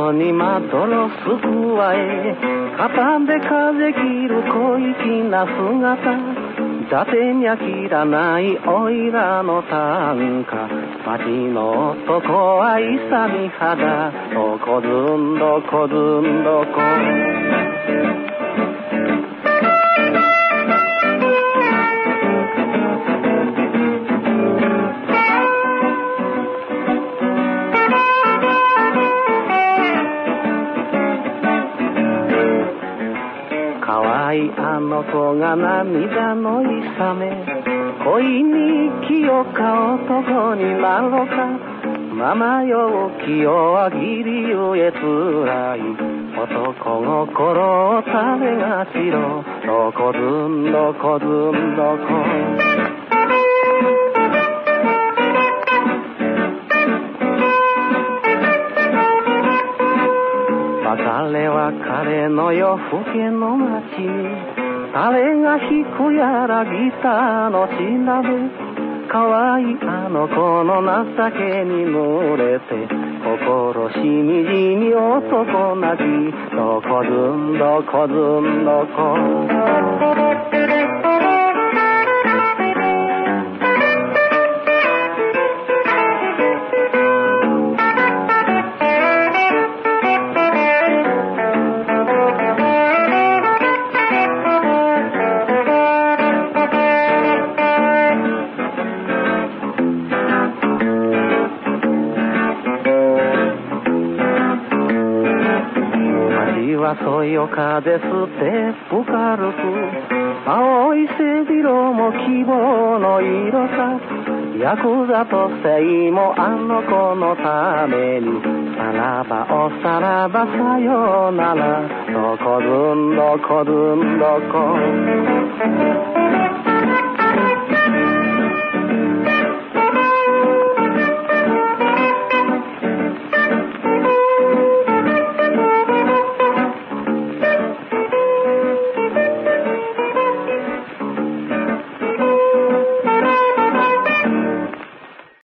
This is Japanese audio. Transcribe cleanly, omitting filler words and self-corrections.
窓にまどろすくわえ、肩で風切る小粋な姿、伊達に飽きらないおいらの短歌、町の男は勇み肌、どこずんどこずんどこ。あの子が涙のいさめ、恋に清か男になろうか、ママよ気をあぎりゆえつらい、男心を種がしろ、どこずんどこずんどこ。別れ別れの夜更けの街に、誰が弾くやらギターのしなべ、可愛いあの子の情けに濡れて、心しみじみ男泣き、どこずんどこずんどこ。そよかですてぷかるく、青い背広も希望の色さ、ヤクザとせいもあの子のために、さらばおさらばさよなら、どこずんどこずんどこ。